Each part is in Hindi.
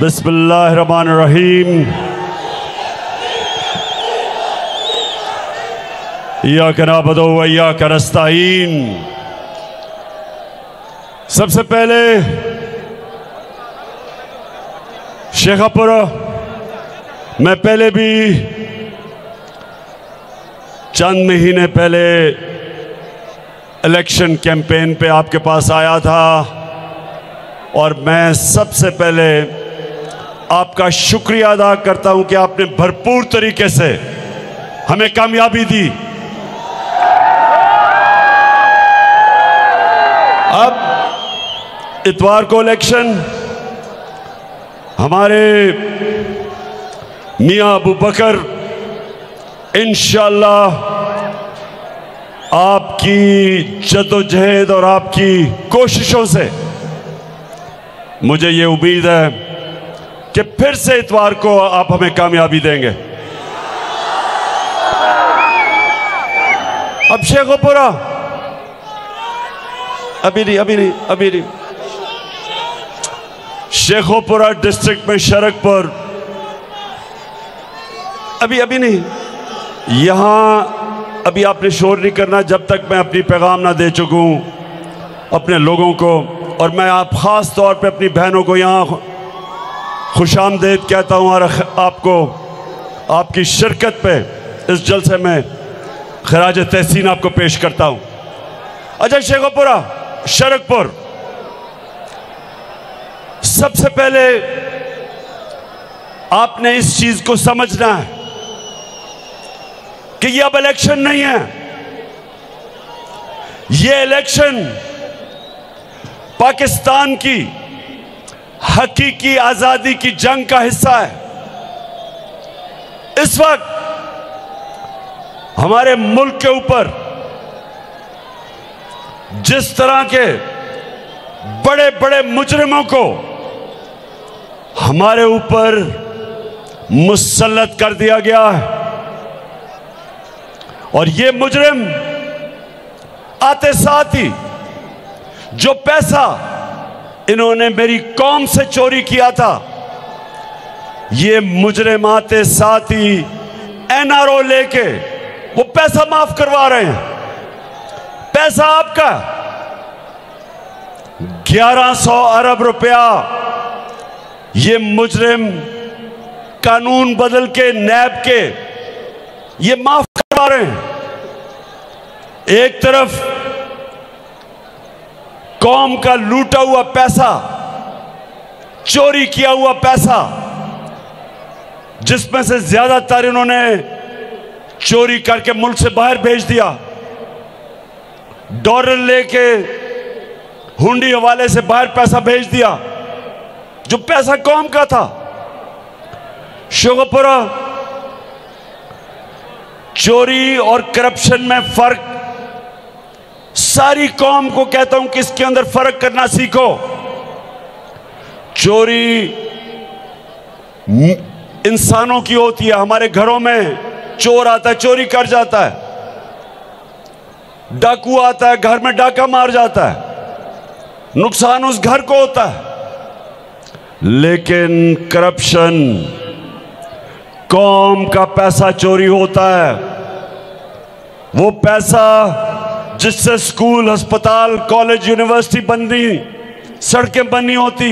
बिस्मिल्लाहिर्रहमानिर्रहीम। इय्याका नअबुदु व इय्याका नस्तईन। सबसे पहले शेखपुर, मैं पहले भी चंद महीने पहले इलेक्शन कैंपेन पे आपके पास आया था और मैं सबसे पहले आपका शुक्रिया अदा करता हूं कि आपने भरपूर तरीके से हमें कामयाबी दी। अब इतवार को इलेक्शन, हमारे मियां अबू बकर इंशाअल्लाह आपकी जद्दोजहद और आपकी कोशिशों से मुझे ये उम्मीद है कि फिर से इतवार को आप हमें कामयाबी देंगे। अब शेखपुरा अभी नहीं शेखपुरा डिस्ट्रिक्ट में शरकपुर अभी नहीं। यहां अभी आपने शोर नहीं करना जब तक मैं अपनी पैगाम ना दे चुकूं अपने लोगों को। और मैं आप ख़ास तौर पे अपनी बहनों को यहाँ खुशामदीद कहता हूँ और आपको आपकी शिरकत पे इस जलसे में खराज तहसीन आपको पेश करता हूँ। अच्छा, शेखपुरा शरकपुर, सबसे पहले आपने इस चीज को समझना है कि ये अब इलेक्शन नहीं है, ये इलेक्शन पाकिस्तान की हकीकी आजादी की जंग का हिस्सा है। इस वक्त हमारे मुल्क के ऊपर जिस तरह के बड़े बड़े मुजरिमों को हमारे ऊपर मुसल्लत कर दिया गया है और ये मुजरिम आते साथ ही जो पैसा इन्होंने मेरी कौम से चोरी किया था, ये मुजरिम आते साथ ही एनआरओ लेके वो पैसा माफ करवा रहे हैं। पैसा आपका 1100 अरब रुपया ये मुजरिम कानून बदल के नैब के ये माफ करवा रहे हैं। एक तरफ कौम का लूटा हुआ पैसा, चोरी किया हुआ पैसा, जिसमें से ज्यादातर इन्होंने चोरी करके मुल्क से बाहर भेज दिया, डॉलर लेके हुंडी हवाले से बाहर पैसा भेज दिया, जो पैसा कौम का था। शेखपुरा, चोरी और करप्शन में फर्क, सारी कौम को कहता हूं कि इसके अंदर फर्क करना सीखो। चोरी इंसानों की होती है, हमारे घरों में चोर आता है, चोरी कर जाता है, डाकू आता है, घर में डाका मार जाता है, नुकसान उस घर को होता है। लेकिन करप्शन, कौम का पैसा चोरी होता है, वो पैसा जिससे स्कूल, अस्पताल, कॉलेज, यूनिवर्सिटी बननी, सड़कें बननी होती,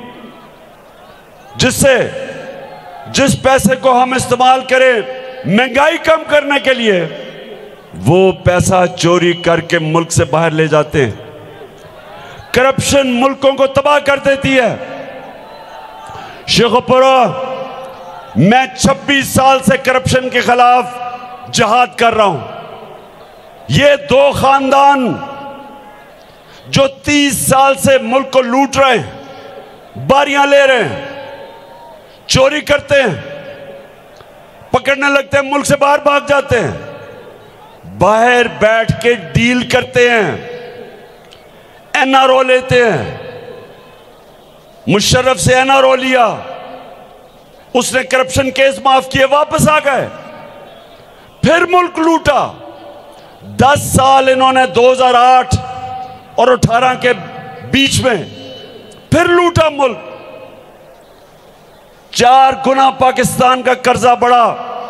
जिस पैसे को हम इस्तेमाल करें महंगाई कम करने के लिए, वो पैसा चोरी करके मुल्क से बाहर ले जाते हैं। करप्शन मुल्कों को तबाह कर देती है। शेखपुरा, मैं 26 साल से करप्शन के खिलाफ जिहाद कर रहा हूं। ये दो खानदान जो 30 साल से मुल्क को लूट रहे हैं, बारियां ले रहे हैं, चोरी करते हैं, पकड़ने लगते हैं, मुल्क से बाहर भाग जाते हैं, बाहर बैठ के डील करते हैं, एनआरओ लेते हैं। मुशर्रफ से एनआरओ लिया, उसने करप्शन केस माफ किए, वापस आ गए, फिर मुल्क लूटा। 10 साल इन्होंने 2008 और 18 के बीच में फिर लूटा मुल्क। 4 गुना पाकिस्तान का कर्जा बढ़ा।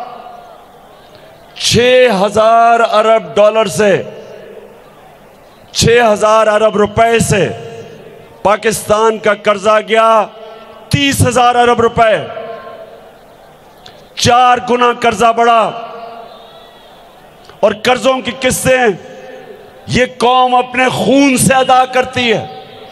6,000 अरब डॉलर से, 6,000 अरब रुपए से पाकिस्तान का कर्जा गया 30,000 अरब रुपए। 4 गुना कर्जा बढ़ा। और कर्जों की किस्तें ये कौम अपने खून से अदा करती है।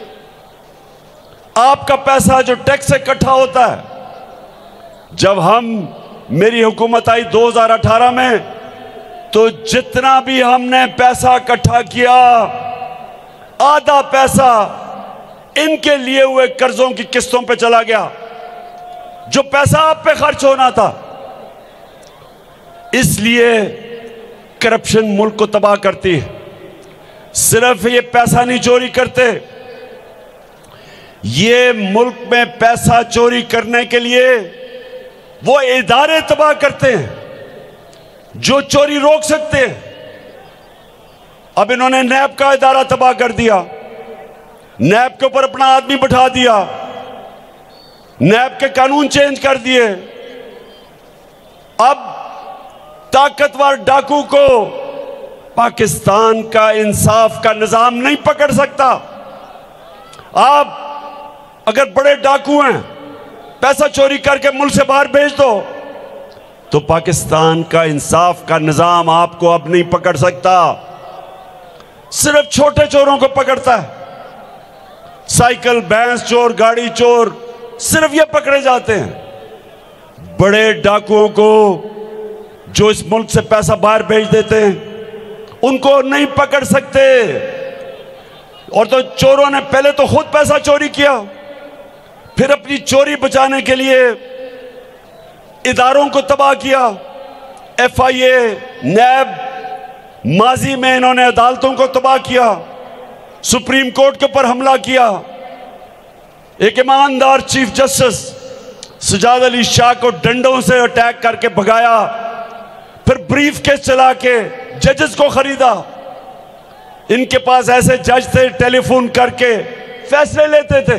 आपका पैसा जो टैक्स से इकट्ठा होता है, जब मेरी हुकूमत आई 2018 में, तो जितना भी हमने पैसा इकट्ठा किया, आधा पैसा इनके लिए हुए कर्जों की किस्तों पे चला गया, जो पैसा आप पे खर्च होना था। इसलिए करप्शन मुल्क को तबाह करती है। सिर्फ ये पैसा नहीं चोरी करते, ये मुल्क में पैसा चोरी करने के लिए वो इदारे तबाह करते हैं जो चोरी रोक सकते हैं। अब इन्होंने नैब का इदारा तबाह कर दिया, नैब के ऊपर अपना आदमी बैठा दिया, नैब के कानून चेंज कर दिए। अब ताकतवर डाकू को पाकिस्तान का इंसाफ का निजाम नहीं पकड़ सकता। आप अगर बड़े डाकू हैं, पैसा चोरी करके मुल्क से बाहर भेज दो, तो पाकिस्तान का इंसाफ का निजाम आपको अब नहीं पकड़ सकता। सिर्फ छोटे चोरों को पकड़ता है। साइकिल, भैंस चोर, गाड़ी चोर, सिर्फ ये पकड़े जाते हैं। बड़े डाकुओं को जो इस मुल्क से पैसा बाहर भेज देते हैं, उनको नहीं पकड़ सकते। और तो चोरों ने पहले तो खुद पैसा चोरी किया, फिर अपनी चोरी बचाने के लिए इदारों को तबाह किया। FIA, नैब, माजी में इन्होंने अदालतों को तबाह किया, सुप्रीम कोर्ट के ऊपर हमला किया। एक ईमानदार चीफ जस्टिस सजाद अली शाह को डंडों से अटैक करके भगाया, फिर ब्रीफ केस चला के जजेस को खरीदा। इनके पास ऐसे जज थे, टेलीफोन करके फैसले लेते थे।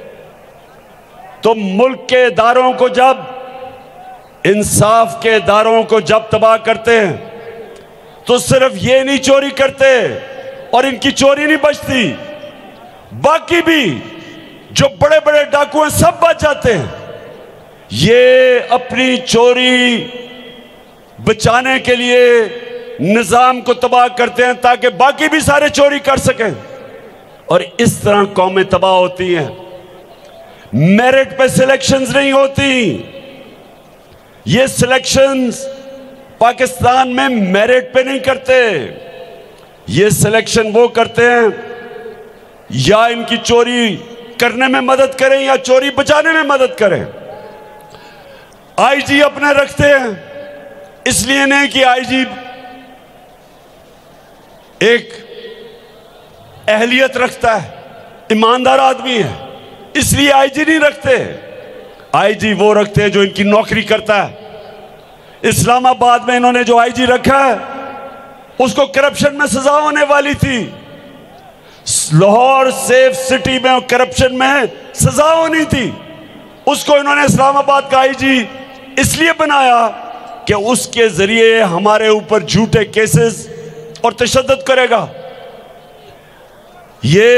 तो मुल्क के इदारों को जब, इंसाफ के इदारों को जब तबाह करते हैं, तो सिर्फ ये नहीं चोरी करते और इनकी चोरी नहीं बचती, बाकी भी जो बड़े बड़े डाकू हैं सब बच जाते हैं। ये अपनी चोरी बचाने के लिए निजाम को तबाह करते हैं ताकि बाकी भी सारे चोरी कर सकें, और इस तरह कौमें तबाह होती हैं। मेरिट पे सिलेक्शंस नहीं होती। ये सिलेक्शंस पाकिस्तान में मेरिट पे नहीं करते। ये सिलेक्शन वो करते हैं या इनकी चोरी करने में मदद करें या चोरी बचाने में मदद करें। IG अपने रखते हैं, इसलिए नहीं कि IG एक अहलियत रखता है, ईमानदार आदमी है, इसलिए IG नहीं रखते। IG वो रखते हैं जो इनकी नौकरी करता है। इस्लामाबाद में इन्होंने जो IG रखा है, उसको करप्शन में सजा होने वाली थी। लाहौर सेफ सिटी में करप्शन में सजा होनी थी, उसको इन्होंने इस्लामाबाद का IG इसलिए बनाया कि उसके जरिए हमारे ऊपर झूठे केसेस और तशद्दुद करेगा। ये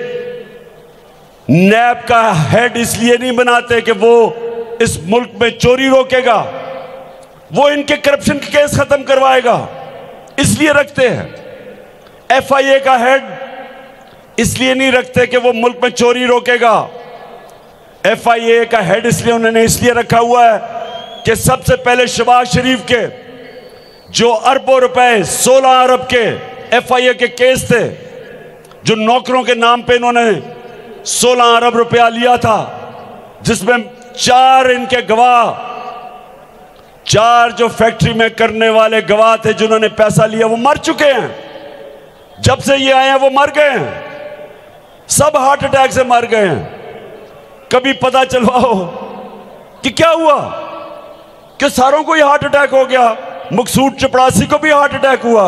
नैब का हेड इसलिए नहीं बनाते कि वो इस मुल्क में चोरी रोकेगा, वो इनके करप्शन के केस खत्म करवाएगा, इसलिए रखते हैं। FIA का हेड इसलिए नहीं रखते कि वो मुल्क में चोरी रोकेगा। FIA का हेड इसलिए उन्होंने इसलिए रखा हुआ है कि सबसे पहले शहबाज शरीफ के जो अरबों रुपए, 16 अरब के FIA के केस थे, जो नौकरों के नाम पे इन्होंने 16 अरब रुपया लिया था, जिसमें 4 इनके गवाह, 4 जो फैक्ट्री में करने वाले गवाह थे जिन्होंने पैसा लिया, वो मर चुके हैं। जब से ये आए हैं वो मर गए हैं, सब हार्ट अटैक से मर गए हैं। कभी पता चलवाओ कि क्या हुआ, कि सारों को ही हार्ट अटैक हो गया, मकसूद चपड़ासी को भी हार्ट अटैक हुआ।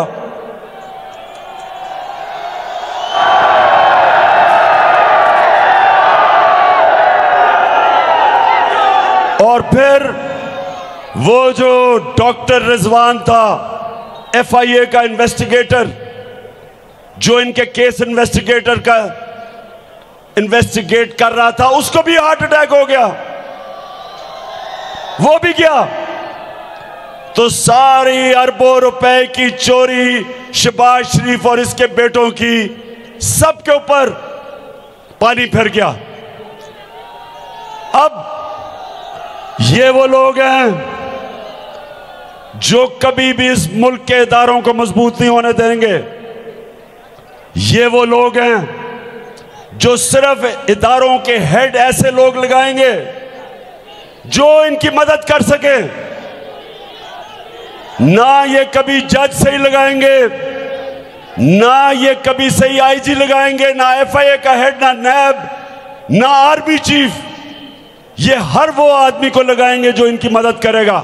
और फिर वो जो डॉक्टर रिजवान था, FIA का इन्वेस्टिगेटर, जो इनके केस इन्वेस्टिगेट कर रहा था, उसको भी हार्ट अटैक हो गया, वो भी गया। तो सारी अरबों रुपए की चोरी शहबाज शरीफ और इसके बेटों की, सबके ऊपर पानी फिर गया। अब ये वो लोग हैं जो कभी भी इस मुल्क के इदारों को मजबूत नहीं होने देंगे। ये वो लोग हैं जो सिर्फ इदारों के हेड ऐसे लोग लगाएंगे जो इनकी मदद कर सके। ना ये कभी जज सही लगाएंगे, ना ये कभी सही IG लगाएंगे, ना FIA का हेड, ना नैब, ना आर्मी चीफ। ये हर वो आदमी को लगाएंगे जो इनकी मदद करेगा।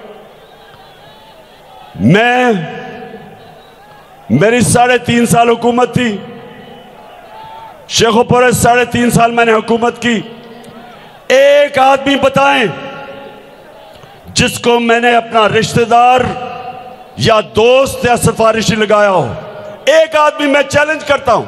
मेरी 3.5 साल हुकूमत थी शेखोपुरा, 3.5 साल मैंने हुकूमत की। एक आदमी बताएं जिसको मैंने अपना रिश्तेदार या दोस्त या सिफारिशी लगाया हो। एक आदमी मैं चैलेंज करता हूं।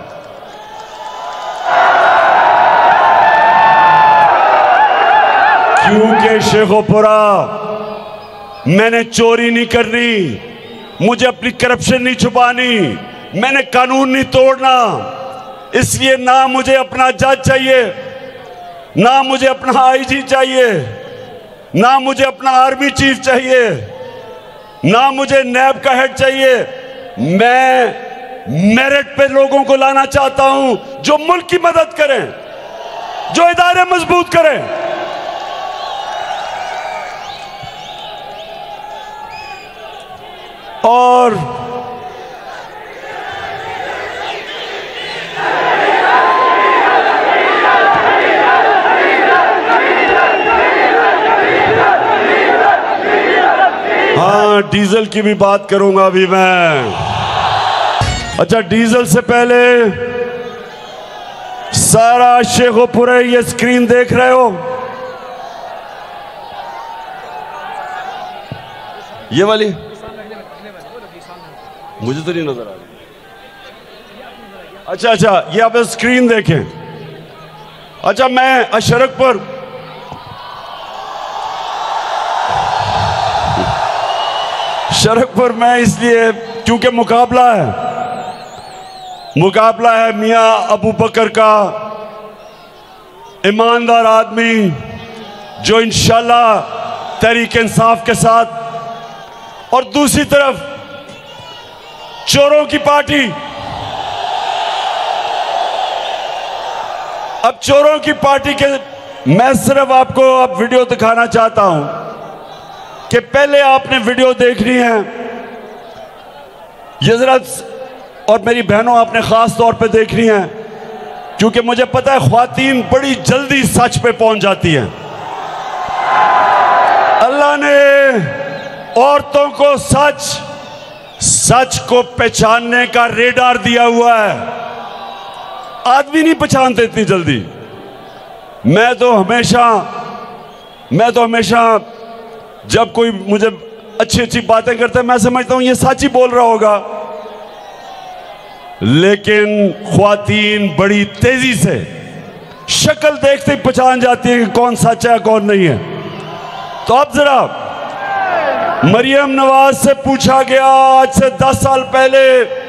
क्योंकि शेखोपुरा मैंने चोरी नहीं करनी, मुझे अपनी करप्शन नहीं छुपानी, मैंने कानून नहीं तोड़ना। इसलिए ना मुझे अपना जज चाहिए, ना मुझे अपना IG चाहिए, ना मुझे अपना आर्मी चीफ चाहिए, ना मुझे नैब का हेड चाहिए। मैं मेरिट पे लोगों को लाना चाहता हूं जो मुल्क की मदद करें, जो इदारे मजबूत करें। और हाँ, डीजल की भी बात करूंगा अभी मैं। अच्छा, डीजल से पहले सारा शेखोपुरा ये स्क्रीन देख रहे हो, ये वाली मुझे तो नहीं नजर आ रही। अच्छा, ये आप स्क्रीन देखें। अच्छा, मैं शरकपुर मैं इसलिए क्योंकि मुकाबला है मियां अबू बकर का, ईमानदार आदमी जो इंशाल्लाह तहरीक इंसाफ के साथ, और दूसरी तरफ चोरों की पार्टी। अब चोरों की पार्टी के मैं सिर्फ आपको अब वीडियो दिखाना चाहता हूं कि पहले आपने वीडियो देखनी है ये जरा, और मेरी बहनों आपने खास तौर पे देखनी है, क्योंकि मुझे पता है ख्वातीन बड़ी जल्दी सच पे पहुंच जाती हैं। अल्लाह ने औरतों को सच को पहचानने का रेडार दिया हुआ है। आदमी नहीं पहचानते इतनी जल्दी। मैं तो हमेशा जब कोई मुझे अच्छी बातें करता है, मैं समझता हूं ये सच ही बोल रहा होगा, लेकिन ख्वातीन बड़ी तेजी से शक्ल देखते ही पहचान जाती है कि कौन सच है कौन नहीं है। तो अब जरा मरियम नवाज से पूछा गया आज से 10 साल पहले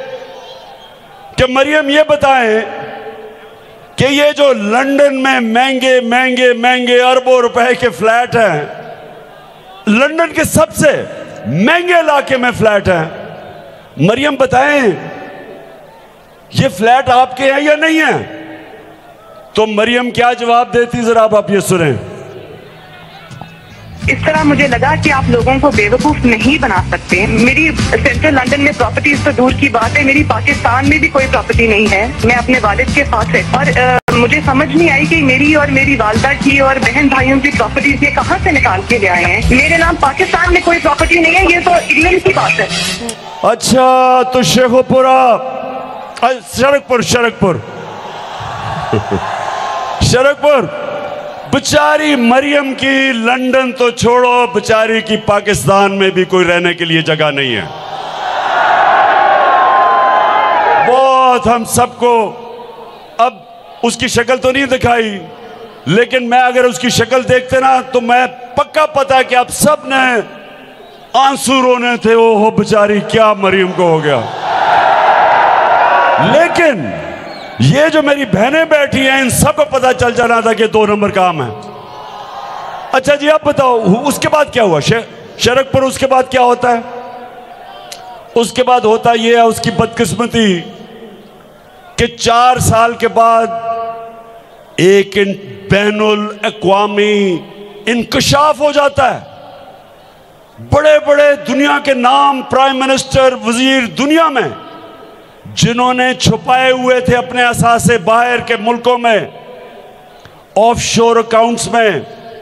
कि मरियम ये बताएं कि ये जो लंदन में महंगे अरबों रुपए के फ्लैट हैं, लंदन के सबसे महंगे इलाके में फ्लैट हैं, मरियम बताएं ये फ्लैट आपके हैं या नहीं है? तो मरियम क्या जवाब देती, जरा आप ये सुने। इस तरह मुझे लगा कि आप लोगों को बेवकूफ नहीं बना सकते। मेरी सेंट्रल लंदन में प्रॉपर्टीज तो दूर की बात है, मेरी पाकिस्तान में भी कोई प्रॉपर्टी नहीं है। मैं अपने वालिद के साथ है, और मुझे समझ नहीं आई कि मेरी और मेरी वालदा की और बहन भाइयों की प्रॉपर्टीज ये कहाँ से निकाल के ले आए हैं। मेरे नाम पाकिस्तान में कोई प्रॉपर्टी नहीं है, ये तो इंग्लैंड की बात है। अच्छा, तो शेखोपुरा शरकपुर बेचारी मरियम की लंदन तो छोड़ो, बेचारी की पाकिस्तान में भी कोई रहने के लिए जगह नहीं है। बहुत हम सबको, अब उसकी शक्ल तो नहीं दिखाई, लेकिन मैं अगर उसकी शक्ल देखते ना तो मैं पक्का पता कि आप सब ने आंसू रोने थे। ओहो बेचारी, क्या मरियम को हो गया। लेकिन ये जो मेरी बहनें बैठी हैं, इन सबको पता चल जाना था कि 2 नंबर काम है। अच्छा जी, आप बताओ उसके बाद क्या हुआ? शरकपुर उसके बाद क्या होता है? उसके बाद होता ये है उसकी बदकिस्मती कि 4 साल के बाद एक बैनुल अक़वामी इंकशाफ हो जाता है। बड़े बड़े दुनिया के नाम, प्राइम मिनिस्टर, वजीर दुनिया में, जिन्होंने छुपाए हुए थे अपने असासे बाहर के मुल्कों में, ऑफशोर अकाउंट्स में।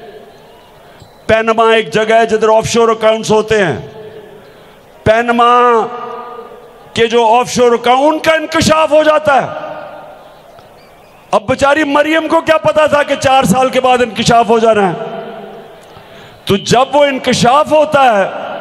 पैनमा एक जगह है जिधर ऑफशोर अकाउंट्स होते हैं। पैनमा के जो ऑफशोर अकाउंट का इंकशाफ हो जाता है। अब बेचारी मरियम को क्या पता था कि 4 साल के बाद इंकशाफ हो जाना है। तो जब वो इंकशाफ होता है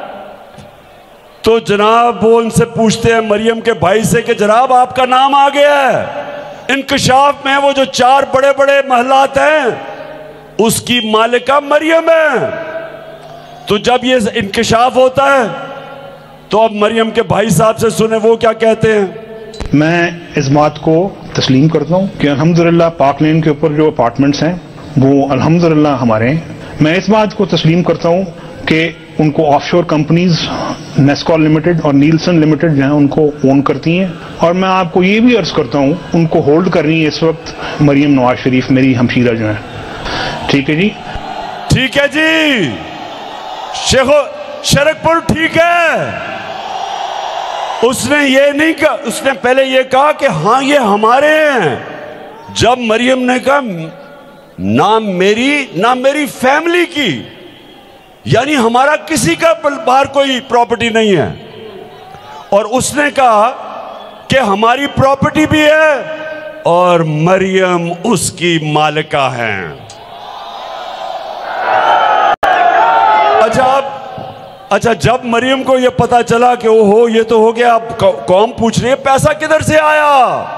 तो जनाब वो उनसे पूछते हैं मरियम के भाई से कि जनाब आपका नाम आ गया है इंकशाफ में। वो जो 4 बड़े बड़े महलात हैं उसकी मालिका मरियम है। तो जब ये इंकशाफ होता है तो अब मरियम के भाई साहब से सुने वो क्या कहते हैं। मैं इस बात को तस्लीम करता हूँ कि अल्हम्दुलिल्लाह पार्क लेन के ऊपर जो अपार्टमेंट्स हैं वो अल्हम्दुलिल्लाह हमारे हैं। मैं इस बात को तस्लीम करता हूँ कि उनको ऑफशोर कंपनीज नेस्कॉल लिमिटेड और नीलसन लिमिटेड जो है उनको ओन करती हैं। और मैं आपको ये भी अर्ज करता हूँ उनको होल्ड कर रही है इस वक्त मरियम नवाज शरीफ, मेरी हमशीरा जो है। ठीक है जी, ठीक है जी, शरकपुर ठीक है। उसने ये नहीं कहा, उसने पहले ये कहा कि हाँ ये हमारे हैं। जब मरियम ने कहा ना मेरी फैमिली की, यानी हमारा किसी का बाहर कोई प्रॉपर्टी नहीं है, और उसने कहा कि हमारी प्रॉपर्टी भी है और मरियम उसकी मालिका है। अच्छा, जब मरियम को यह पता चला कि ओहो ये तो हो गया, अब कौम पूछ रही है पैसा किधर से आया,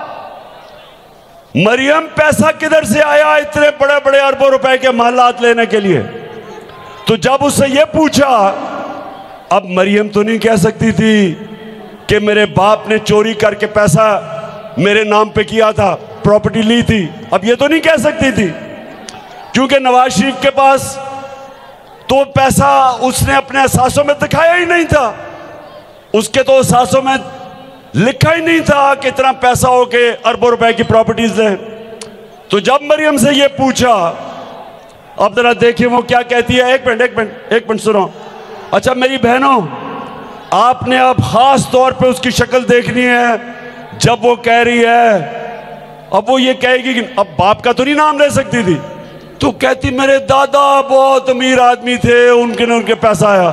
मरियम पैसा किधर से आया इतने बड़े बड़े अरबों रुपए के महलात लेने के लिए। तो जब उससे यह पूछा, अब मरियम तो नहीं कह सकती थी कि मेरे बाप ने चोरी करके पैसा मेरे नाम पे किया था, प्रॉपर्टी ली थी। अब ये तो नहीं कह सकती थी क्योंकि नवाज शरीफ के पास तो पैसा उसने अपने असासों में दिखाया ही नहीं था। उसके तो असासों में लिखा ही नहीं था कि इतना पैसा हो के अरबों रुपए की प्रॉपर्टीज लें। तो जब मरियम से ये पूछा, अब जरा देखिए वो क्या कहती है। एक मिनट सुनो। अच्छा मेरी बहनों, आपने अब खास तौर पे उसकी शक्ल देखनी है। जब वो कह रही है, अब वो ये कहेगी कि अब बाप का तो नहीं नाम ले सकती थी, तो कहती मेरे दादा बहुत अमीर आदमी थे, उनके पैसा आया।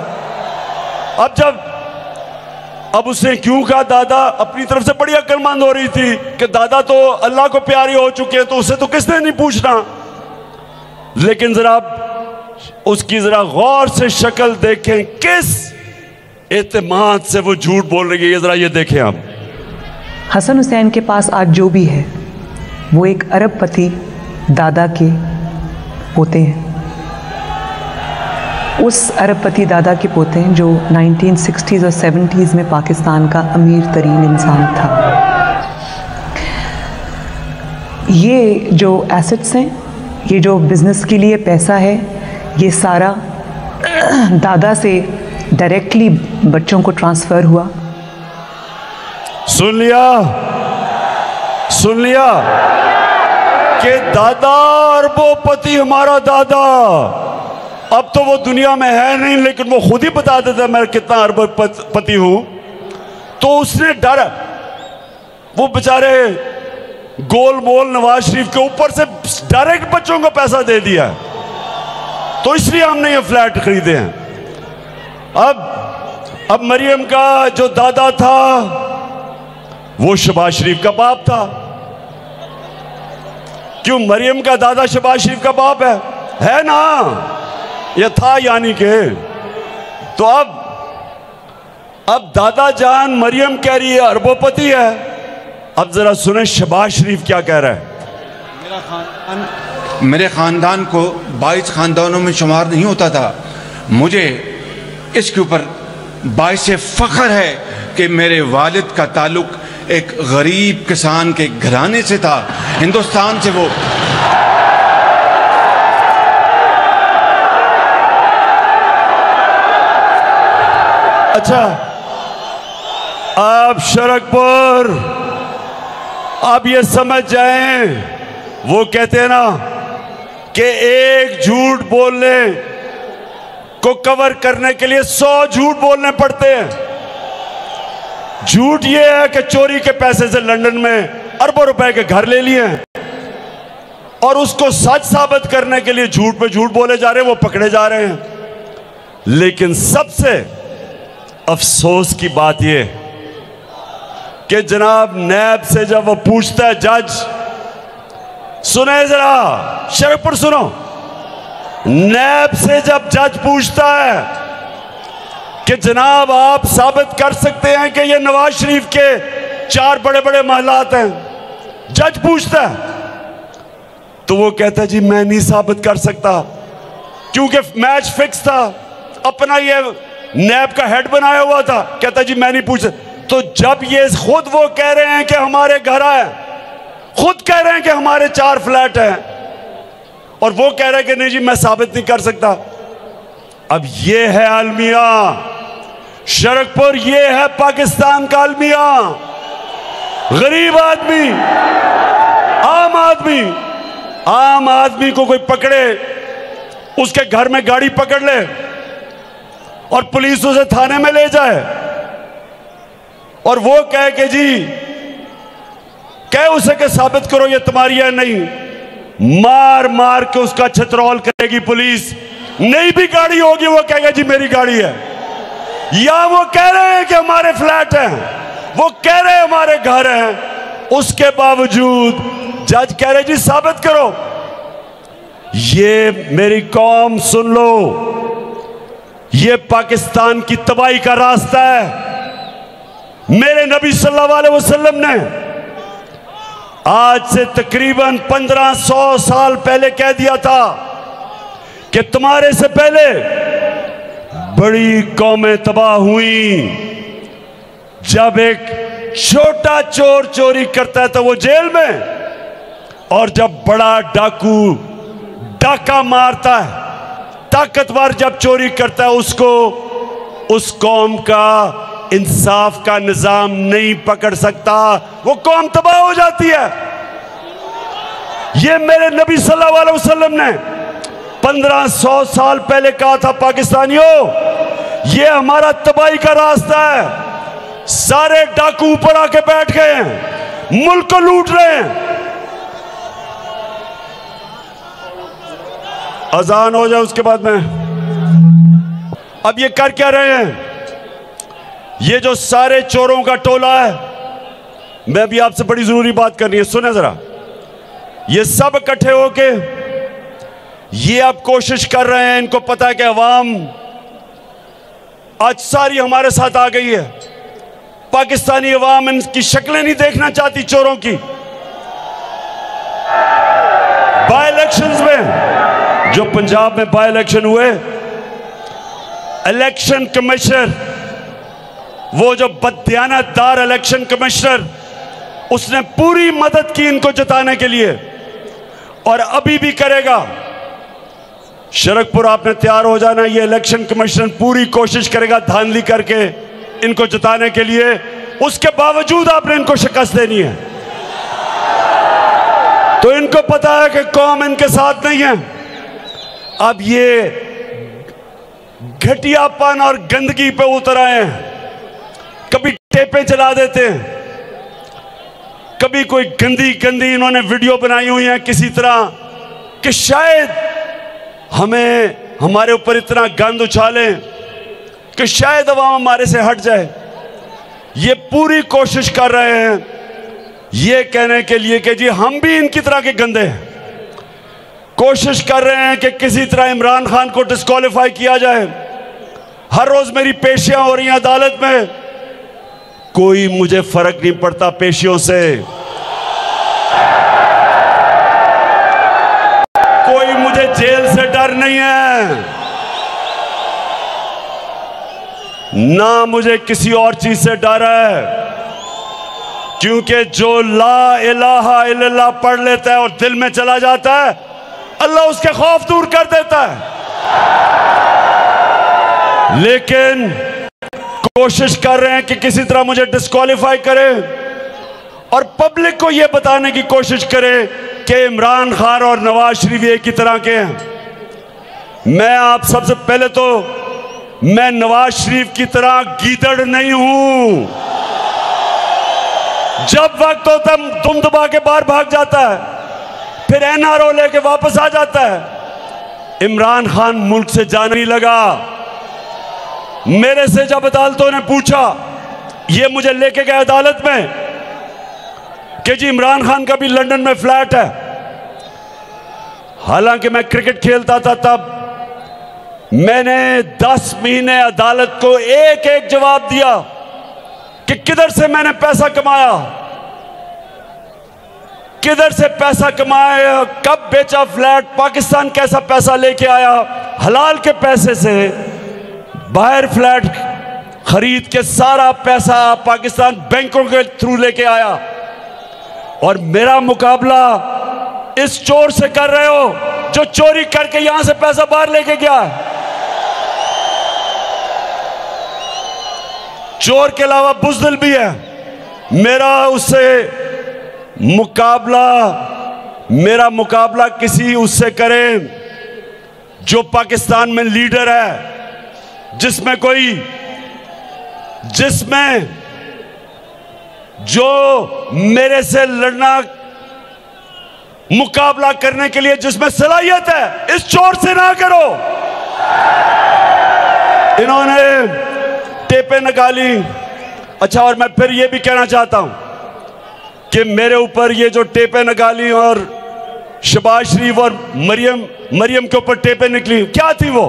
अब उसने क्यों कहा दादा, अपनी तरफ से बड़ी अक्लमंद हो रही थी कि दादा तो अल्लाह को प्यारे हो चुके हैं, तो उससे तो किसने नहीं पूछना। लेकिन जरा उसकी जरा गौर से शक्ल देखें, किस एतमाद से वो झूठ बोल रही है, जरा ये देखें आप। हसन हुसैन के पास आज जो भी है वो एक अरबपति दादा के पोते हैं। उस अरबपति दादा के पोते हैं जो 1960s और 70s में पाकिस्तान का अमीर तरीन इंसान था। ये जो एसेट्स हैं, ये जो बिज़नेस के लिए पैसा है, ये सारा दादा से डायरेक्टली बच्चों को ट्रांसफ़र हुआ। सुन लिया कि दादा अरबोपति हमारा दादा, अब तो वो दुनिया में है नहीं, लेकिन वो खुद ही बता देता मैं कितना अरबोपति हूं। तो उसने डरा, वो बेचारे गोल मोल नवाज शरीफ के ऊपर से डायरेक्ट बच्चों को पैसा दे दिया, तो इसलिए हमने ये फ्लैट खरीदे हैं। अब मरियम का जो दादा था वो शहबाज शरीफ का बाप था। क्यों? मरियम का दादा शहबाज शरीफ का बाप है। है ना, ये था यानी के। तो अब दादा जान मरियम कह रही है अरबोपति है। अब जरा सुने शहबाज शरीफ क्या कह रहा है। मेरे ख़ानदान को 22 ख़ानदानों में शुमार नहीं होता था। मुझे इसके ऊपर बाइस फ़ख्र है कि मेरे वालिद का ताल्लुक़ एक गरीब किसान के घराने से था। हिंदुस्तान से वो अच्छा, आप शरकपुर आप ये समझ जाएं, वो कहते हैं ना कि एक झूठ बोलने को कवर करने के लिए 100 झूठ बोलने पड़ते हैं। झूठ ये है कि चोरी के पैसे से लंदन में अरबों रुपए के घर ले लिए हैं और उसको सच साबित करने के लिए झूठ पे झूठ बोले जा रहे हैं, वो पकड़े जा रहे हैं। लेकिन सबसे अफसोस की बात यह कि जनाब नैब से जब वो पूछता है जज, सुने जरा शरकपुर सुनो, नैब से जब जज पूछता है कि जनाब आप साबित कर सकते हैं कि ये नवाज शरीफ के 4 बड़े बड़े महलात हैं, जज पूछता है तो वो कहता है जी मैं नहीं साबित कर सकता क्योंकि मैच फिक्स था, अपना ये नैब का हेड बनाया हुआ था। कहता जी मैं नहीं पूछ। तो जब ये खुद वो कह रहे हैं कि हमारे घर है, खुद कह रहे हैं कि हमारे 4 फ्लैट हैं और वो कह रहे हैं कि नहीं जी मैं साबित नहीं कर सकता। अब ये है अलमिया शरकपुर, ये है पाकिस्तान का अलमिया। गरीब आदमी, आम आदमी को कोई पकड़े, उसके घर में गाड़ी पकड़ ले और पुलिस उसे थाने में ले जाए और वो कहे कि जी कह उसे के साबित करो ये तुम्हारी है, नहीं, मार मार के उसका छतरौल करेगी पुलिस। नहीं भी गाड़ी होगी वो कहेगा जी मेरी गाड़ी है, या वो कह रहे हैं कि हमारे फ्लैट हैं, वो कह रहे हैं हमारे घर हैं, उसके बावजूद जज कह रहे जी साबित करो। ये मेरी कौम सुन लो, ये पाकिस्तान की तबाही का रास्ता है। मेरे नबी सल्लल्लाहु अलैहि वसल्लम ने आज से तकरीबन 1500 साल पहले कह दिया था कि तुम्हारे से पहले बड़ी कौमें तबाह हुई। जब एक छोटा चोर चोरी करता है तो वो जेल में, और जब बड़ा डाकू डाका मारता है, ताकतवर जब चोरी करता है, उसको उस कौम का इंसाफ का निजाम नहीं पकड़ सकता, वो कौम तबाह हो जाती है। ये मेरे नबी सल्लल्लाहु अलैहि वसल्लम ने 1500 साल पहले कहा था पाकिस्तानियों, ये हमारा तबाही का रास्ता है। सारे डाकू ऊपर आके बैठ गए हैं, मुल्क को लूट रहे हैं। अजान हो जाए उसके बाद में, अब ये कर क्या रहे हैं? ये जो सारे चोरों का टोला है, मैं भी आपसे बड़ी जरूरी बात करनी है, सुने जरा। ये सब इकट्ठे होके ये अब कोशिश कर रहे हैं, इनको पता है कि अवाम आज सारी हमारे साथ आ गई है। पाकिस्तानी अवाम इनकी शक्लें नहीं देखना चाहती चोरों की। बाई इलेक्शंस में, जो पंजाब में बाई इलेक्शन हुए, इलेक्शन कमिश्नर, वो जो बददियानतदार इलेक्शन कमिश्नर, उसने पूरी मदद की इनको जिताने के लिए और अभी भी करेगा। शरकपुर आपने तैयार हो जाना, ये इलेक्शन कमिश्नर पूरी कोशिश करेगा धांधली करके इनको जिताने के लिए। उसके बावजूद आपने इनको शिकस्त देनी है। तो इनको पता है कि कौम इनके साथ नहीं है। अब ये घटियापन और गंदगी पे उतर आए हैं। कभी टेपें चला देते हैं, कभी कोई गंदी गंदी इन्होंने वीडियो बनाई हुई है किसी तरह कि शायद हमें हमारे ऊपर इतना गंद उछालें कि शायद अवाम हमारे से हट जाए। ये पूरी कोशिश कर रहे हैं ये कहने के लिए कि जी हम भी इनकी तरह के गंदे हैं। कोशिश कर रहे हैं कि किसी तरह इमरान खान को डिस्क्वालीफाई किया जाए। हर रोज मेरी पेशियां हो रही हैं अदालत में, कोई मुझे फर्क नहीं पड़ता पेशियों से। कोई मुझे जेल से डर नहीं है, ना मुझे किसी और चीज से डर है, क्योंकि जो ला इलाहा इल्लल्लाह पढ़ लेता है और दिल में चला जाता है, अल्लाह उसके खौफ दूर कर देता है। लेकिन कोशिश कर रहे हैं कि किसी तरह मुझे डिस्क्वालीफाई करें और पब्लिक को यह बताने की कोशिश करें कि इमरान खान और नवाज शरीफ एक ही तरह के हैं। मैं आप सबसे पहले तो, मैं नवाज शरीफ की तरह गीदड़ नहीं हूं। जब वक्त होता है तुम दबा के बाहर भाग जाता है, फिर एनआरओ लेके वापस आ जाता है। इमरान खान मुल्क से जाने नहीं लगा। मेरे से जब अदालतों ने पूछा, ये मुझे लेके गए अदालत में कि जी इमरान खान का भी लंदन में फ्लैट है, हालांकि मैं क्रिकेट खेलता था तब, मैंने 10 महीने अदालत को एक एक जवाब दिया कि किधर से मैंने पैसा कमाया, किधर से पैसा कमाया, कब बेचा फ्लैट, पाकिस्तान कैसा पैसा लेके आया, हलाल के पैसे से बाहर फ्लैट खरीद के सारा पैसा पाकिस्तान बैंकों के थ्रू लेके आया। और मेरा मुकाबला इस चोर से कर रहे हो जो चोरी करके यहां से पैसा बाहर लेके गया। चोर के अलावा बुज़दिल भी है। मेरा उससे मुकाबला किसी उससे करें जो पाकिस्तान में लीडर है, जिसमें जो मेरे से लड़ना, मुकाबला करने के लिए जिसमें सलाहियत है, इस चोर से ना करो। इन्होंने टेपें निकाली। अच्छा, और मैं फिर ये भी कहना चाहता हूं कि मेरे ऊपर ये जो टेपें निकाली और शहबाज शरीफ और मरियम के ऊपर टेपें निकली, क्या थी वो?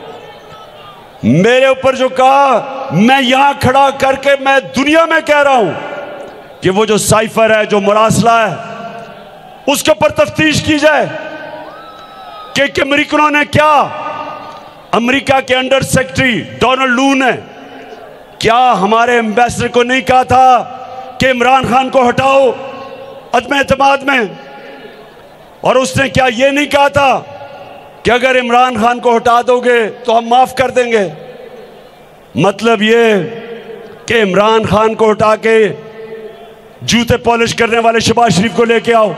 मेरे ऊपर जो कहा, मैं यहां खड़ा करके मैं दुनिया में कह रहा हूं कि वो जो साइफर है, जो मुरासला है, उसके ऊपर तफ्तीश की जाए कि अमेरिकनों ने क्या, अमेरिका के अंडर सेक्रेटरी डोनाल्ड लू ने क्या हमारे एम्बेसडर को नहीं कहा था कि इमरान खान को हटाओ अदम एतमाद में? और उसने क्या ये नहीं कहा था कि अगर इमरान खान को हटा दोगे तो हम माफ कर देंगे? मतलब ये कि इमरान खान को हटा के जूते पॉलिश करने वाले शहबाज शरीफ को लेके आओ।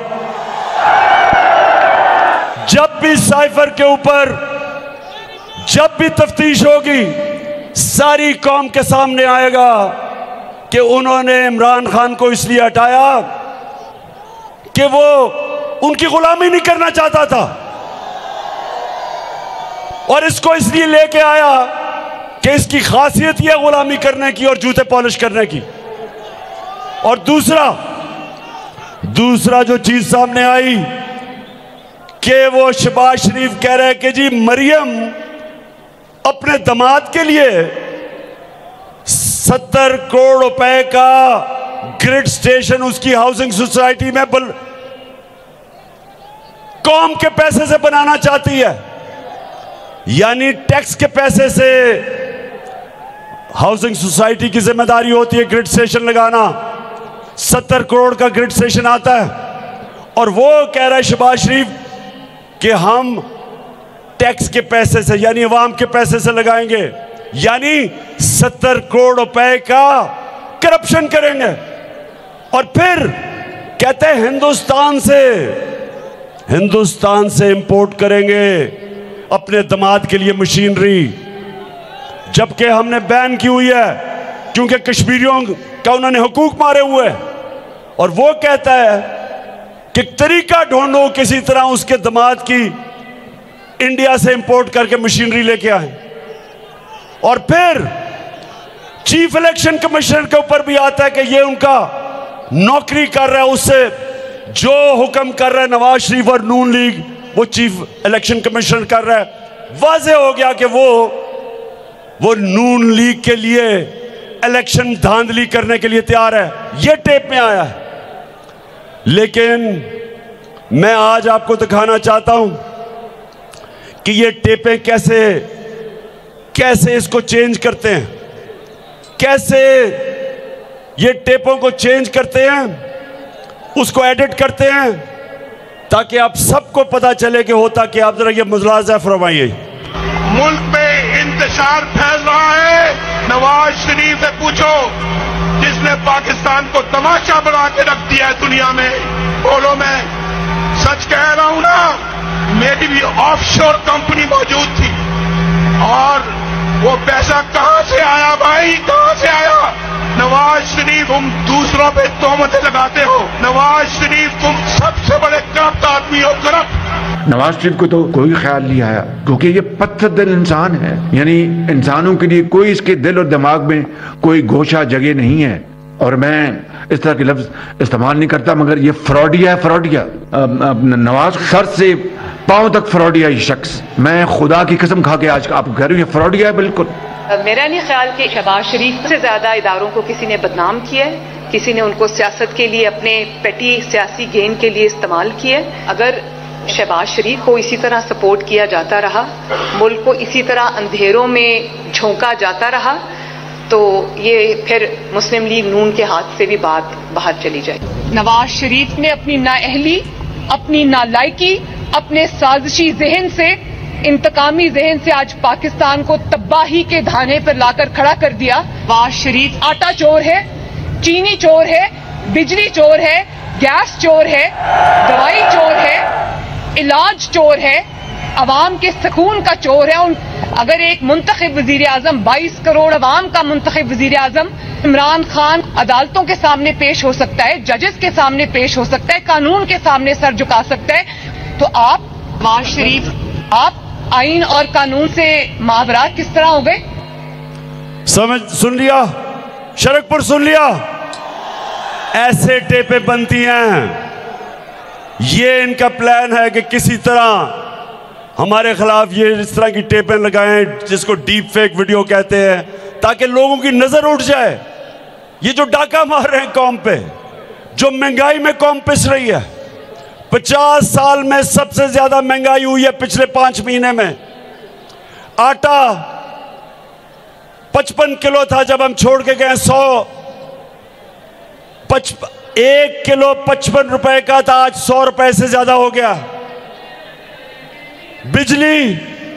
जब भी साइफर के ऊपर जब भी तफ्तीश होगी, सारी कौम के सामने आएगा कि उन्होंने इमरान खान को इसलिए हटाया कि वो उनकी गुलामी नहीं करना चाहता था, और इसको इसलिए लेके आया कि इसकी खासियत यह गुलामी करने की और जूते पॉलिश करने की। और दूसरा जो चीज सामने आई कि वो शहबाज शरीफ कह रहे हैं कि जी मरियम अपने दामाद के लिए 70 करोड़ रुपए का ग्रिड स्टेशन उसकी हाउसिंग सोसाइटी में कौम के पैसे से बनाना चाहती है, यानी टैक्स के पैसे से। हाउसिंग सोसाइटी की जिम्मेदारी होती है ग्रिड स्टेशन लगाना। 70 करोड़ का ग्रिड स्टेशन आता है, और वो कह रहा है शहबाज शरीफ कि हम टैक्स के पैसे से, यानी अवाम के पैसे से लगाएंगे, यानी 70 करोड़ रुपए का करप्शन करेंगे। और फिर कहते हैं हिंदुस्तान से इंपोर्ट करेंगे अपने दामाद के लिए मशीनरी, जबकि हमने बैन की हुई है क्योंकि कश्मीरियों का उन्होंने हुकूक मारे हुए। और वो कहता है कि तरीका ढूंढो किसी तरह उसके दामाद की इंडिया से इंपोर्ट करके मशीनरी लेके आए। और फिर चीफ इलेक्शन कमिश्नर के ऊपर भी आता है कि ये उनका नौकरी कर रहा है, उससे जो हुक्म कर रहा है नवाज शरीफ और नून लीग वो चीफ इलेक्शन कमिश्नर कर रहा है। वाज़ेह हो गया कि वो नून लीग के लिए इलेक्शन धांधली करने के लिए तैयार है। ये टेप में आया है। लेकिन मैं आज आपको दिखाना चाहता हूं कि ये टेपें कैसे इसको चेंज करते हैं, कैसे ये टेपों को चेंज करते हैं, उसको एडिट करते हैं, ताकि आप सबको पता चले कि होता कि आप जरा ये मुलाज़ा फरमाइए। मुल्क में इंतशार फैल रहा है। नवाज शरीफ से पूछो, जिसने पाकिस्तान को तमाशा बना के रख दिया है दुनिया में। बोलो, मैं सच कह रहा हूं ना। मेरी भी ऑफशोर कंपनी मौजूद थी, और वो पैसा कहां से आया भाई, कहां से आया? नवाज शरीफ, तुम दूसरों पे तोहमतें लगाते हो। नवाज शरीफ, तुम सबसे बड़े करप्ट आदमी हो, करप्ट। नवाज शरीफ को तो कोई ख्याल नहीं आया, क्योंकि ये पत्थर दिल इंसान है। यानी इंसानों के लिए कोई इसके दिल और दिमाग में कोई गोशा जगह नहीं है। और मैं इस तरह के लफ्ज इस्तेमाल नहीं करता, मगर ये फ्रॉडिया है, फ्रॉडिया। नवाज सर से पांव तक फ्रॉडिया ये शख्स। मैं खुदा की कसम खा के आज आपको कह रही हूँ, ये फ्रॉडिया है बिल्कुल। मेरा नहीं ख्याल कि शहबाज शरीफ से ज्यादा इदारों को किसी ने बदनाम किया है, किसी ने उनको सियासत के लिए, अपने पेटी सियासी गेन के लिए इस्तेमाल किया है। अगर शहबाज शरीफ को इसी तरह सपोर्ट किया जाता रहा, मुल्क को इसी तरह अंधेरों में झोंका जाता रहा, तो ये फिर मुस्लिम लीग नून के हाथ से भी बात बाहर चली जाएगी। नवाज शरीफ ने अपनी नाअहली, अपनी नालायकी, अपने साजिशी जहन से, इंतकामी जहन से आज पाकिस्तान को तबाही के धाने पर लाकर खड़ा कर दिया। नवाज शरीफ आटा चोर है, चीनी चोर है, बिजली चोर है, गैस चोर है, दवाई चोर है, इलाज चोर है, अवाम के सुकून का चोर है। अगर एक मुंतखब वजीर आजम, 22 करोड़ अवाम का मुंतखब वजीर आजम इमरान खान अदालतों के सामने पेश हो सकता है, जजेस के सामने पेश हो सकता है, कानून के सामने सर झुका सकता है, तो आप नवाज शरीफ, आप आइन और कानून से मावरा किस तरह हो गए? सुन लिया, शरकपुर सुन लिया। ऐसे टेपे बनती हैं। ये इनका प्लान है कि किसी तरह हमारे खिलाफ ये इस तरह की टेपें लगाएं, जिसको डीप फेक वीडियो कहते हैं, ताकि लोगों की नजर उठ जाए। ये जो डाका मार रहे हैं कौम पे, जो महंगाई में कौम पिस रही है, 50 साल में सबसे ज्यादा महंगाई हुई है पिछले 5 महीने में। आटा 55 किलो था जब हम छोड़ के गए, 1 किलो 55 रुपए का था, आज 100 रुपए से ज्यादा हो गया। बिजली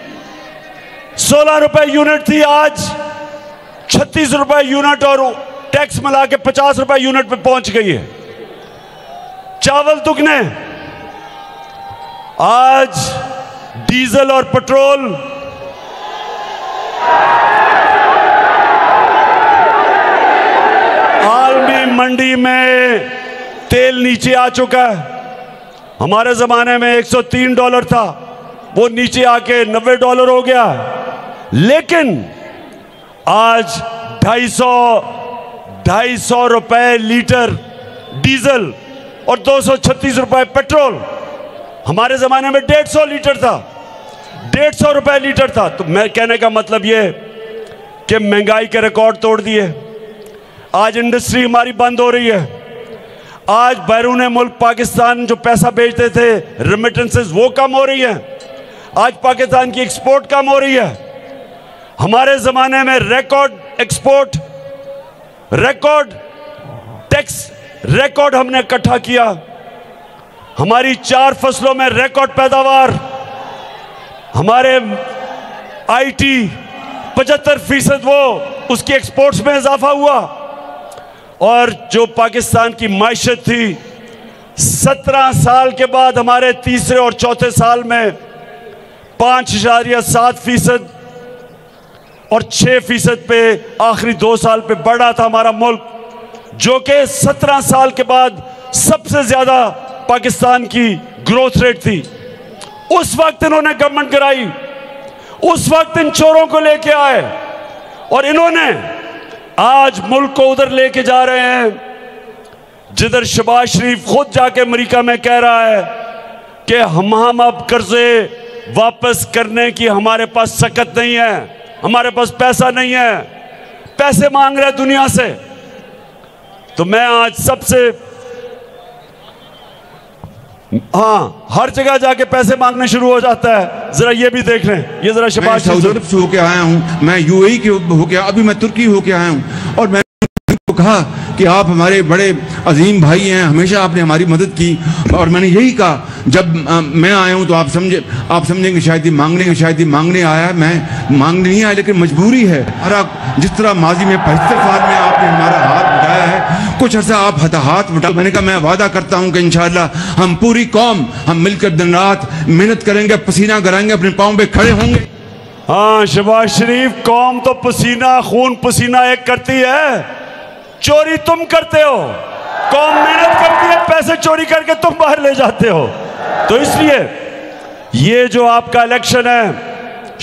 16 रुपए यूनिट थी, आज 36 रुपए यूनिट और टैक्स मिला के 50 रुपए यूनिट पे पहुंच गई है। चावल दुगने, आज डीजल और पेट्रोल आलमी मंडी में तेल नीचे आ चुका है। हमारे जमाने में $103 था, वो नीचे आके $90 हो गया। लेकिन आज 250 रुपए लीटर डीजल और 236 रुपए पेट्रोल। हमारे जमाने में 150 लीटर था, 150 रुपए लीटर था। तो मैं कहने का मतलब ये कि महंगाई के रिकॉर्ड तोड़ दिए। आज इंडस्ट्री हमारी बंद हो रही है। आज बैरून मुल्क पाकिस्तान जो पैसा भेजते थे, रेमिटेंसेस, वो कम हो रही है। आज पाकिस्तान की एक्सपोर्ट कम हो रही है। हमारे जमाने में record export, record tax, record हमने इकट्ठा किया। हमारी 4 फसलों में रिकॉर्ड पैदावार। हमारे आईटी 75% वो उसकी एक्सपोर्ट्स में इजाफा हुआ। और जो पाकिस्तान की मायशत थी, 17 साल के बाद हमारे तीसरे और चौथे साल में 5.7% और 6% पे आखिरी 2 साल पे बढ़ा था हमारा मुल्क, जो कि 17 साल के बाद सबसे ज्यादा पाकिस्तान की ग्रोथ रेट थी। उस वक्त इन्होंने गवर्नमेंट कराई, उस वक्त इन चोरों को लेके आए और इन्होंने आज मुल्क को उधर लेके जा रहे हैं जिधर शहबाज शरीफ खुद जाके अमेरिका में कह रहा है कि हम अब कर्जे वापस करने की हमारे पास सकत नहीं है, हमारे पास पैसा नहीं है, पैसे मांग रहे दुनिया से। तो मैं आज सबसे, हाँ, हर जगह जाके पैसे मांगने शुरू हो जाता है। जरा ये भी देख लें, ये जरा शबाश। सऊदी अरब से होके आया हूँ, मैं यूएई के होके, अभी मैं तुर्की होके आया हूँ, और मैं कहा कि आप हमारे बड़े अजीम भाई हैं, हमेशा आपने हमारी मदद की। और मैंने यही कहा, जब मैं आया हूं तो आप समझेंगे शायद ही मांगने आया, मैं मांगने नहीं आया, लेकिन मजबूरी है। जिस तरह माजी में 75 साल में आपने हमारा हाथ उठाया है, कुछ अर्सा आप हाथ उठा। मैंने कहा मैं वादा करता हूं कि इंशाअल्लाह हम पूरी कौम हम मिलकर दिन रात मेहनत करेंगे, पसीना कराएंगे, अपने पाँव पे खड़े होंगे। हाँ शहबाज शरीफ, कौम तो पसीना खून पसीना एक करती है, चोरी तुम करते हो। कौम मेहनत करती है, पैसे चोरी करके तुम बाहर ले जाते हो। तो इसलिए ये जो आपका इलेक्शन है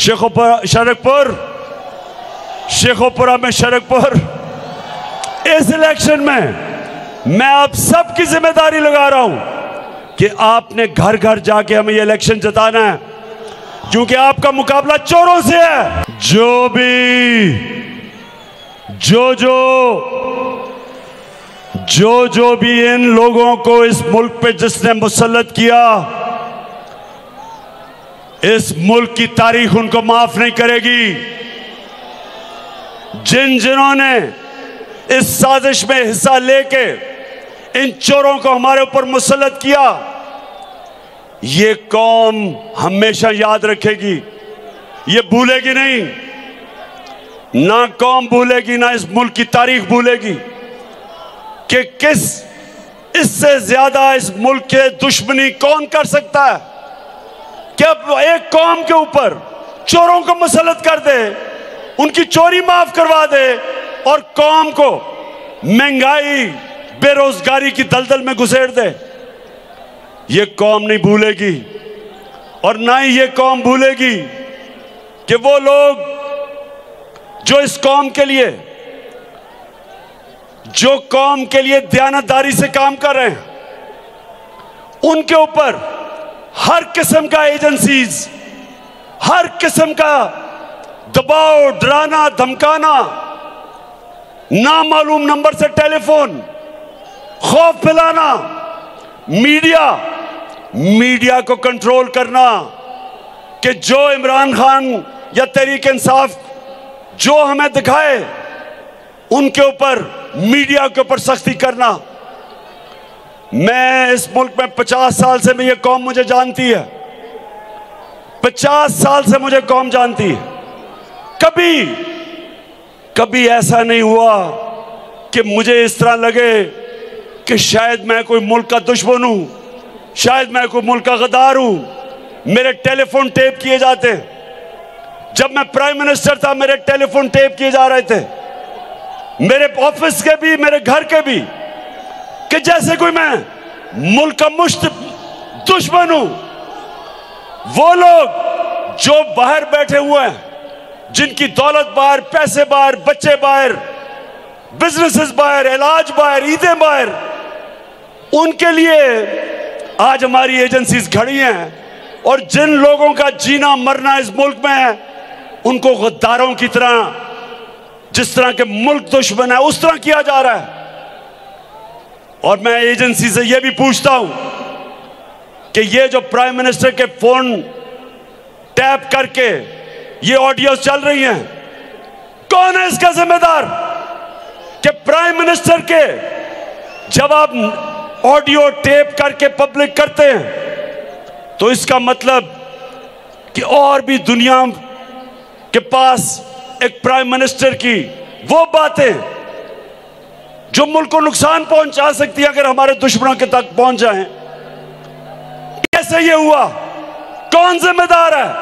शेखोपुरा में शरकपुर, इस इलेक्शन में मैं आप सबकी जिम्मेदारी लगा रहा हूं कि आपने घर घर जाके हमें ये इलेक्शन जिताना है, क्योंकि आपका मुकाबला चोरों से है। जो भी इन लोगों को इस मुल्क पे जिसने मुसल्लत किया, इस मुल्क की तारीख उनको माफ नहीं करेगी। जिन्होंने इस साजिश में हिस्सा लेके इन चोरों को हमारे ऊपर मुसल्लत किया, ये कौम हमेशा याद रखेगी, ये भूलेगी नहीं। ना कौम भूलेगी, ना इस मुल्क की तारीख भूलेगी कि किस इससे ज्यादा इस मुल्क के दुश्मनी कौन कर सकता है कि अब एक कौम के ऊपर चोरों को मुसल्लत कर दे, उनकी चोरी माफ करवा दे और कौम को महंगाई बेरोजगारी की दलदल में घुसेड़ दे। ये कौम नहीं भूलेगी, और ना ही ये कौम भूलेगी कि वो लोग जो इस कौम के लिए, जो कौम के लिए दयानतदारी से काम कर रहे हैं, उनके ऊपर हर किस्म का एजेंसीज, हर किस्म का दबाव, डराना, धमकाना, नामालूम नंबर से टेलीफोन, खौफ फैलाना, मीडिया को कंट्रोल करना कि जो इमरान खान या तहरीक इंसाफ जो हमें दिखाए, उनके ऊपर, मीडिया के ऊपर सख्ती करना। मैं इस मुल्क में 50 साल से ये कौम मुझे जानती है, 50 साल से मुझे कौम जानती है। कभी ऐसा नहीं हुआ कि मुझे इस तरह लगे कि शायद मैं कोई मुल्क का दुश्मन हूं, शायद मैं कोई मुल्क का गद्दार हूं। मेरे टेलीफोन टेप किए जाते, जब मैं प्राइम मिनिस्टर था मेरे टेलीफोन टेप किए जा रहे थे, मेरे ऑफिस के भी, मेरे घर के भी, कि जैसे कोई मैं मुल्क का मुश्त दुश्मन हूं। वो लोग जो बाहर बैठे हुए हैं, जिनकी दौलत बाहर, पैसे बाहर, बच्चे बाहर, बिजनेसेस बाहर, इलाज बाहर, ईदें बाहर, उनके लिए आज हमारी एजेंसीज खड़ी हैं। और जिन लोगों का जीना मरना इस मुल्क में है, उनको गद्दारों की तरह, जिस तरह के मुल्क दुश्मन है, उस तरह किया जा रहा है। और मैं एजेंसी से यह भी पूछता हूं कि ये जो प्राइम मिनिस्टर के फोन टैप करके ये ऑडियो चल रही हैं, कौन है इसका जिम्मेदार? कि प्राइम मिनिस्टर के जब आप ऑडियो टेप करके पब्लिक करते हैं, तो इसका मतलब कि और भी दुनिया के पास एक प्राइम मिनिस्टर की वो बातें जो मुल्क को नुकसान पहुंचा सकती है, अगर हमारे दुश्मनों के तक पहुंच जाएं। कैसे ये हुआ? कौन जिम्मेदार है?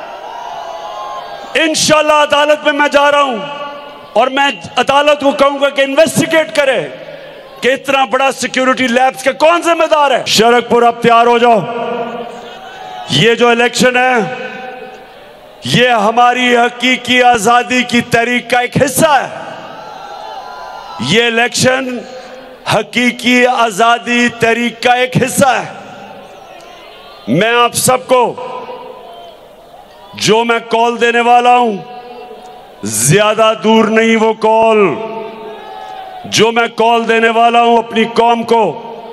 इंशाल्लाह अदालत में मैं जा रहा हूं और मैं अदालत को कहूंगा कि इन्वेस्टिगेट करे कि इतना बड़ा सिक्योरिटी लैब्स का कौन जिम्मेदार है। शरकपुर, अब तैयार हो जाओ। ये जो इलेक्शन है, ये हमारी हकीकी आजादी की तहरीक का एक हिस्सा है। ये इलेक्शन हकीकी आजादी तहरीक का एक हिस्सा है। मैं आप सबको जो मैं कॉल देने वाला हूं, ज्यादा दूर नहीं वो कॉल। जो मैं कॉल देने वाला हूं अपनी कौम को,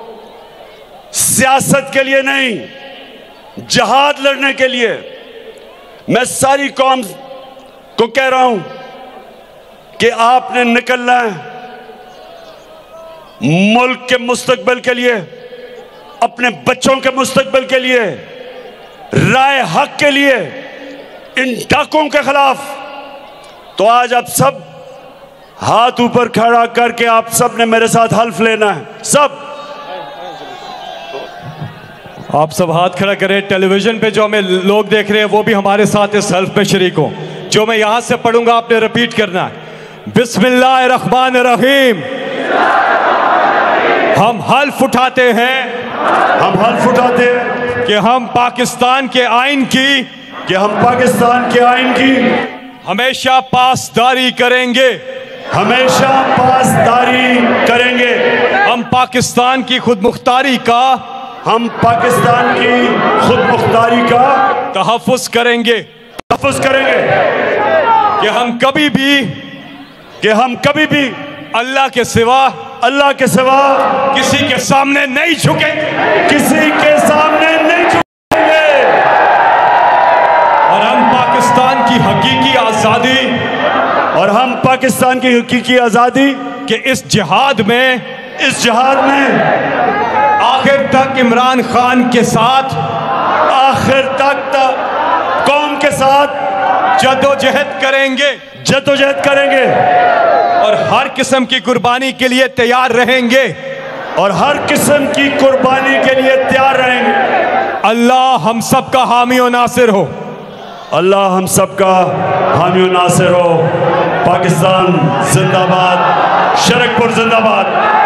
सियासत के लिए नहीं, जहाद लड़ने के लिए। मैं सारी कौम को कह रहा हूं कि आपने निकलना है मुल्क के मुस्तकबिल के लिए, अपने बच्चों के मुस्तकबिल के लिए, राय हक के लिए, इन डाकों के खिलाफ। तो आज आप सब हाथ ऊपर खड़ा करके आप सब ने मेरे साथ हल्फ लेना है। सब आप सब हाथ खड़ा करें। टेलीविजन पे जो हमें लोग देख रहे हैं वो भी हमारे साथ इस हल्फ में शरीक हो। जो मैं यहां से पढ़ूंगा आपने रिपीट करना है। बिस्मिल्लाहिर्रहमानिर्रहीम। हम हल्फ उठाते हैं कि हम पाकिस्तान के आइन की हमेशा पासदारी करेंगे। हम पाकिस्तान की खुदमुख्तारी का तहफ़्फ़ुज़ करेंगे कि हम कभी भी अल्लाह के सिवा किसी के सामने नहीं झुकेंगे। और हम पाकिस्तान की हकीकी आज़ादी के इस जिहाद में आखिर तक इमरान खान के साथ, कौम के साथ जदोजहद करेंगे और हर किस्म की कुर्बानी के लिए तैयार रहेंगे। अल्लाह हम सब का हामी और नासिर हो। पाकिस्तान जिंदाबाद, शरकपुर जिंदाबाद।